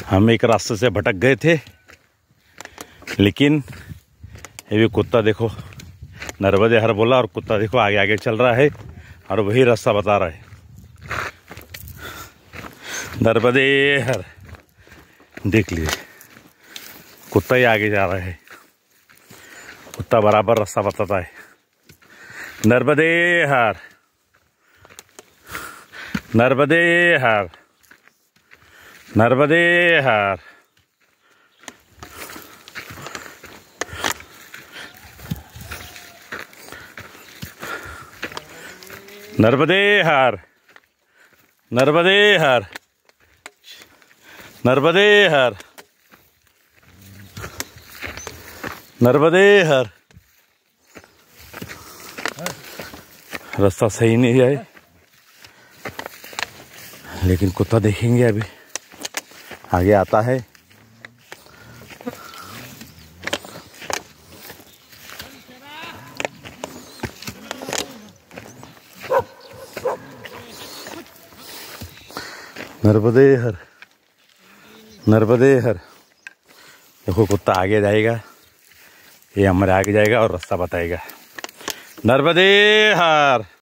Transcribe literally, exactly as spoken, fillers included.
हम एक रास्ते से भटक गए थे, लेकिन ये भी कुत्ता देखो नर्मदे हर बोला और कुत्ता देखो आगे आगे चल रहा है और वही रास्ता बता रहा है। नर्मदे हर देख लीजिए, कुत्ता ही आगे जा रहा है, कुत्ता बराबर रास्ता बताता है। नर्मदे हर, नर्मदे हर, नर्मदे हर। नर्मदे हर, नर्मदे हर, नर्मदे हर, नर्मदे हर। रास्ता सही नहीं है, लेकिन कुत्ता देखेंगे अभी आगे आता है। नर्मदे हर, नर्मदे हर। देखो कुत्ता आगे जाएगा, ये हमारे आगे जाएगा और रास्ता बताएगा। नर्मदे हर।